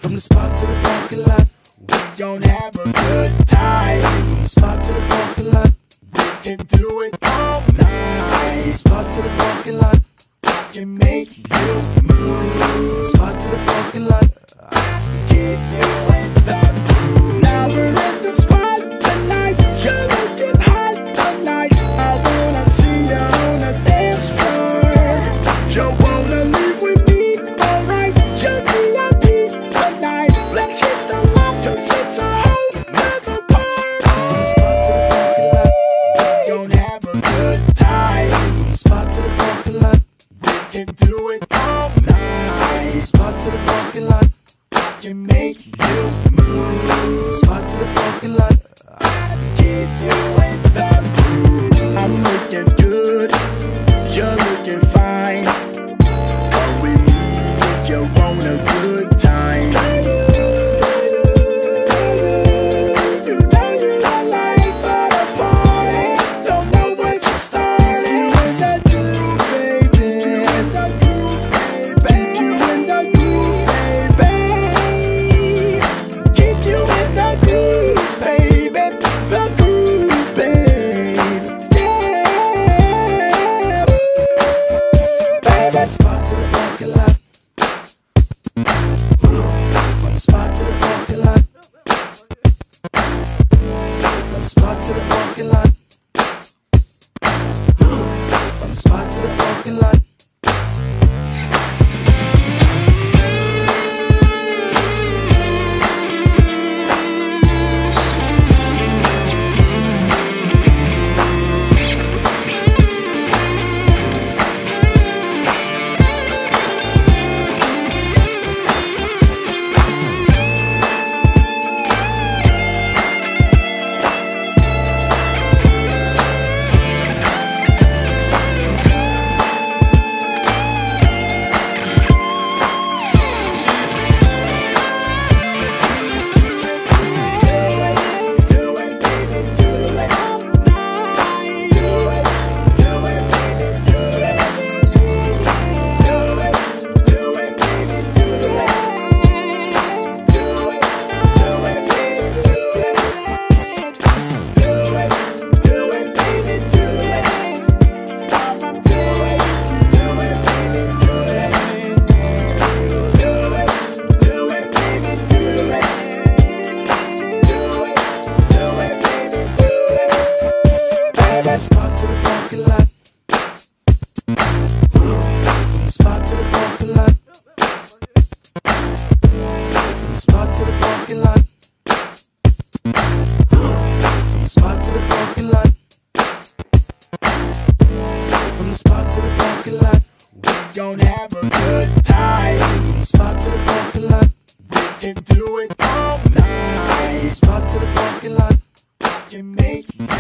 From the spot to the parking lot, we gon' have a good time. From the spot to the parking lot, we can do it all night. From the spot to the parking lot, I can make you move. From the spot to the parking lot, I can get you in the mood. Now we're at the spot tonight. You're looking hot tonight. I wanna see you on the dance floor. You wanna leave with me, alright? You're VIP tonight. Let's hit the line, 'cause it's a whole nother party. From the spot to the parking lot, we gon' have a good time. From the spot to the parking lot, we can do it all night. From the spot to the parking lot, I can make you move. From the spot to the parking lot, I can get you in the mood. I'm looking good, you're looking fine. Come with me if you want a good time. You know you're the life of the party. Don't know when you start. You in the groove, baby. You in the groove, baby. Keep you in the groove, baby. Keep you in the groove, baby. The groove, baby. Yeah, baby. Spot to the parking lot. From the spot to the parking lot. From the spot to the parking lot. From the spot to the parking lot. Spot to the parking lot. From the spot to the parking lot. From the spot to the parking lot. From the spot to the parking lot. From the spot to the parking lot, we gon' have a good time. From the spot to the parking lot, we can do it all night. From the spot to the parking lot, I can make you